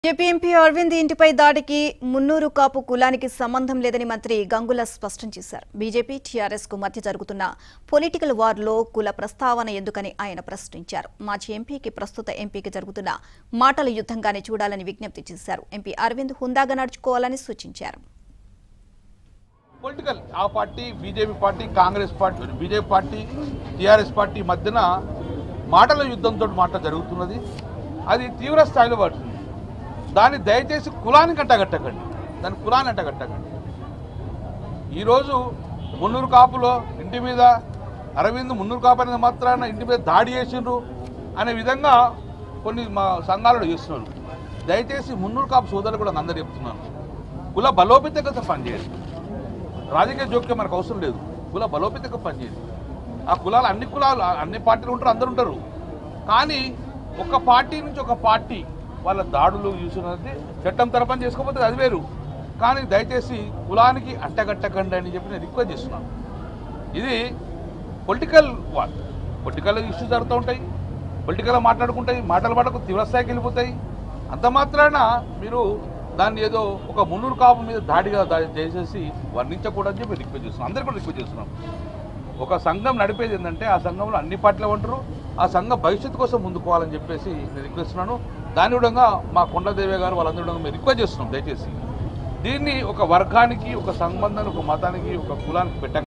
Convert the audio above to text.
BJP MP Arvind ఇంటిపై దాడికి మున్నూరు కాపు కులానికి సంబంధం లేదని మంత్రి గంగుల స్పష్టం చేశారు. బీజేపీ టీఆర్ఎస్ కు మధ్య జరుగుతున్న పొలిటికల్ వార్లో కుల ప్రస్తావన ఎందుకని ఆయన ప్రశ్నించారు. మాజీ ఎంపీకి ప్రస్తుత ఎంపీకి జరుగుతున్న మాటల యుద్ధంగానే చూడాలని విజ్ఞప్తి చేశారు. ఎంపీ అరవింద్ హుందాగా నడుచుకోవాలని సూచించారు. పొలిటికల్ ఆ party BJP party Congress party BJP party TRS party మధ్యన మాటల యుద్ధంతో మాట జరుగుతున్నది. అది తీవ్ర స్థాయిలో పడుతుంది. దాన్ని దయచేసి కులానికి అంటగట్టకండి, దాని కులాన్ని అంటగట్టకండి. ఈరోజు మున్నూరు కాపులో ఇంటి మీద అరవింద్ మున్నూరు కాపు అనేది మాత్రాన ఇంటి మీద దాడి చేసిండ్రు అనే విధంగా కొన్ని మా సంఘాలు చేస్తున్నారు. దయచేసి మున్నూరు కాపు సోదరులు కూడా అందరూ చెప్తున్నాను, కుల బలోపేతంగా పనిచేయండి. రాజకీయ జోక్యం మనకు అవసరం లేదు. కుల బలోపేతంగా పనిచేయండి. ఆ కులాలు అన్ని పార్టీలు ఉంటారు, అందరు ఉంటారు. కానీ ఒక పార్టీ నుంచి ఒక పార్టీ వాళ్ళ దాడులు చూసినది చట్టం తరపున చేసుకోకపోతే అది వేరు. కానీ దయచేసి కులానికి అంటగట్టకండి అని చెప్పి నేను రిక్వెస్ట్ చేస్తున్నాను. ఇది పొలిటికల్ వార్, పొలిటికల్ ఇష్యూస్ జరుగుతూ ఉంటాయి, పొలిటికల్గా మాట్లాడుకుంటాయి, మాటలు మాటకు తీవ్రస్థాయికి వెళ్ళిపోతాయి. అంత మాత్రాన మీరు దాన్ని ఏదో ఒక మున్నూరు కాపు మీద దాడిగా చేసేసి వర్ణించకూడదని చెప్పి రిక్వెస్ట్ చేస్తున్నాం. అందరికీ కూడా రిక్వెస్ట్ చేస్తున్నాం. ఒక సంఘం నడిపేది ఏంటంటే ఆ సంఘంలో అన్ని పార్టీలు ఉంటారు. ఆ సంఘం భవిష్యత్తు కోసం ముందుకోవాలని చెప్పేసి నేను రిక్వెస్ట్ చేస్తున్నాను. దాని విధంగా మా కొండదేవి గారు వాళ్ళందరూ మేము రిక్వెస్ట్ చేస్తున్నాం. దయచేసి దీన్ని ఒక వర్గానికి, ఒక సంబంధానికి, ఒక మతానికి, ఒక కులానికి పెట్టండి.